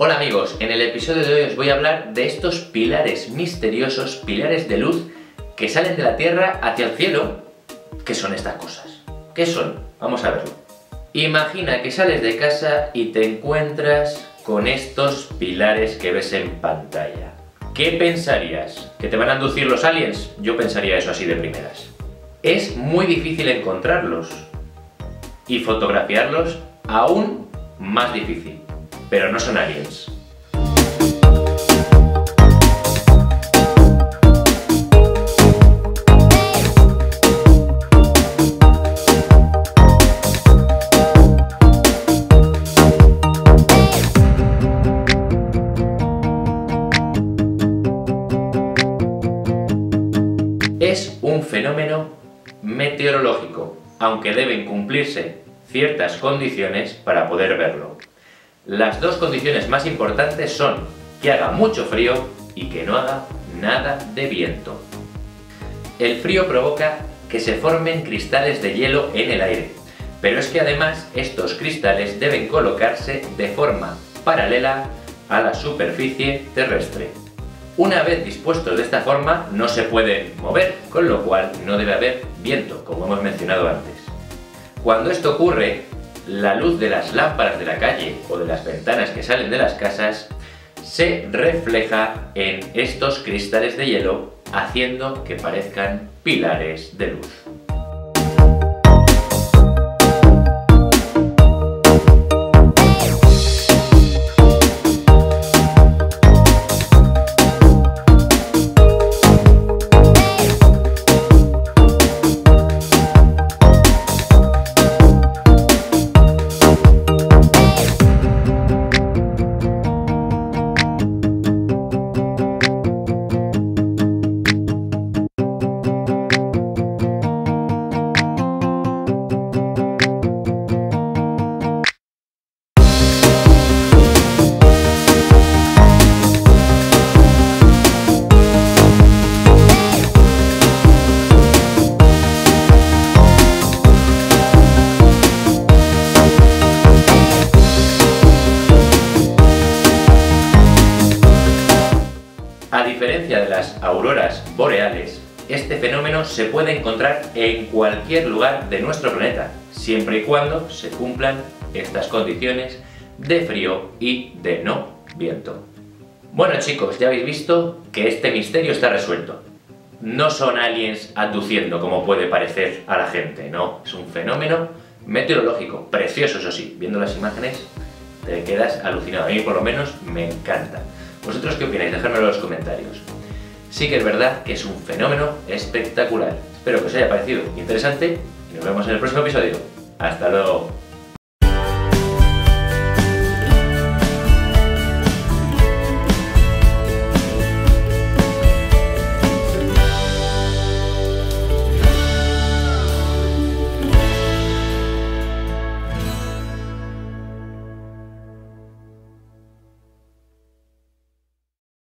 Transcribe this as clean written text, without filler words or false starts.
Hola amigos, en el episodio de hoy os voy a hablar de estos pilares misteriosos, pilares de luz que salen de la Tierra hacia el cielo. ¿Qué son estas cosas? ¿Qué son? Vamos a verlo. Imagina que sales de casa y te encuentras con estos pilares que ves en pantalla. ¿Qué pensarías? ¿Que te van a abducir los aliens? Yo pensaría eso así de primeras. Es muy difícil encontrarlos y fotografiarlos aún más difícil. Pero no son aliens. Es un fenómeno meteorológico, aunque deben cumplirse ciertas condiciones para poder verlo. Las dos condiciones más importantes son que haga mucho frío y que no haga nada de viento. El frío provoca que se formen cristales de hielo en el aire, pero es que además estos cristales deben colocarse de forma paralela a la superficie terrestre. Una vez dispuestos de esta forma no se pueden mover, con lo cual no debe haber viento, como hemos mencionado antes. Cuando esto ocurre, la luz de las lámparas de la calle o de las ventanas que salen de las casas se refleja en estos cristales de hielo, haciendo que parezcan pilares de luz. A diferencia de las auroras boreales, este fenómeno se puede encontrar en cualquier lugar de nuestro planeta, siempre y cuando se cumplan estas condiciones de frío y de no viento. Bueno chicos, ya habéis visto que este misterio está resuelto. No son aliens abduciendo como puede parecer a la gente, no, es un fenómeno meteorológico, precioso eso sí, viendo las imágenes te quedas alucinado, a mí por lo menos me encanta. ¿Vosotros qué opináis? Dejadmelo en los comentarios. Sí que es verdad que es un fenómeno espectacular. Espero que os haya parecido interesante y nos vemos en el próximo episodio. ¡Hasta luego!